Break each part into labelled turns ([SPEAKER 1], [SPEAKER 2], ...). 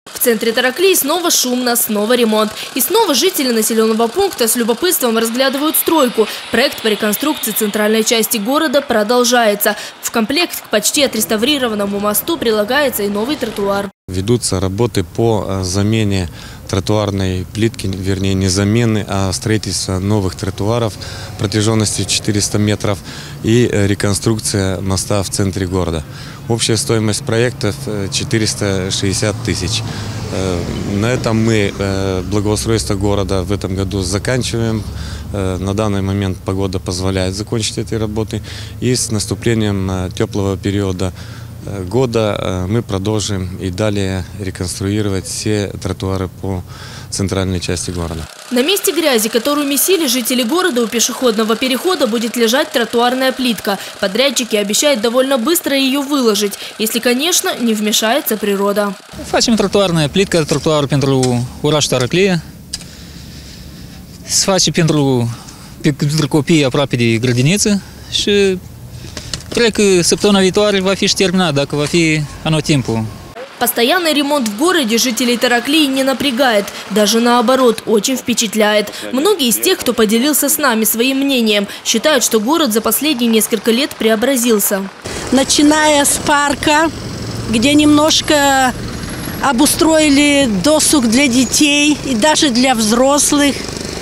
[SPEAKER 1] В центре Тараклии снова шумно, снова ремонт. И снова жители населенного пункта с любопытством разглядывают стройку. Проект по реконструкции центральной части города продолжается. В комплект к почти отреставрированному мосту прилагается и новый тротуар.
[SPEAKER 2] Ведутся работы по замене тротуарной плитки, вернее не замены, а строительство новых тротуаров протяженностью 400 метров и реконструкция моста в центре города. Общая стоимость проекта 460 тысяч. На этом мы благоустройство города в этом году заканчиваем. На данный момент погода позволяет закончить эти работы. И с наступлением теплого периода года мы продолжим и далее реконструировать все тротуары по центральной части города.
[SPEAKER 1] На месте грязи, которую месили жители города, у пешеходного перехода будет лежать тротуарная плитка. Подрядчики обещают довольно быстро ее выложить, если, конечно, не вмешается природа.
[SPEAKER 3] Facem trotuarная плитка, trotuar pentru oraș Taraclie. Se face pentru copii aproape de grădiniță și cred că săptămâna viitoare va fi și terminat, dacă va fi anotimpul.
[SPEAKER 1] Постоянный ремонт в городе жителей Тараклии не напрягает, даже наоборот, очень впечатляет. Многие из тех, кто поделился с нами своим мнением, считают, что город за последние несколько лет преобразился.
[SPEAKER 4] Начиная с парка, где немножко обустроили досуг для детей и даже для взрослых,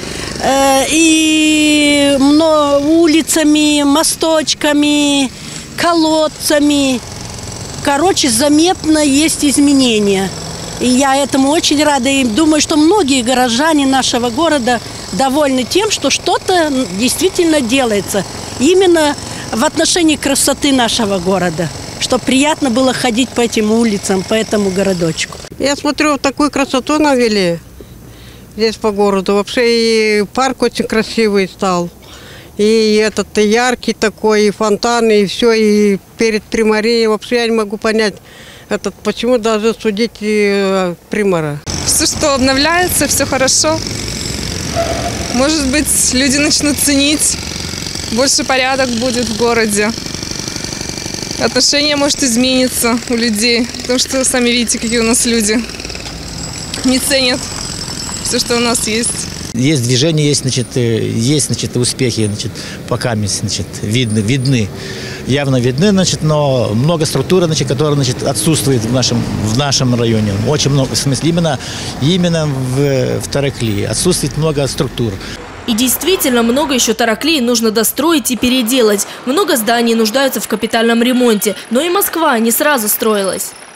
[SPEAKER 4] и улицами, мосточками, колодцами. Короче, заметно есть изменения. И я этому очень рада. И думаю, что многие горожане нашего города довольны тем, что что-то действительно делается. Именно в отношении красоты нашего города. Что приятно было ходить по этим улицам, по этому городочку.
[SPEAKER 5] Я смотрю, такую красоту навели здесь по городу. Вообще и парк очень красивый стал. И этот и яркий такой, и фонтаны, и все, и перед примарией. Вообще я не могу понять, почему даже судить примара.
[SPEAKER 6] Все, что обновляется, все хорошо. Может быть, люди начнут ценить, больше порядок будет в городе. Отношение может измениться у людей, потому что сами видите, какие у нас люди не ценят все, что у нас есть.
[SPEAKER 7] Есть движение, есть успехи, пока видны, явно видны, но много структур, которая отсутствует в нашем районе. Очень много, в смысле, именно в Тараклии отсутствует много структур.
[SPEAKER 1] И действительно, много еще Тараклии нужно достроить и переделать. Много зданий нуждаются в капитальном ремонте, но и Москва не сразу строилась.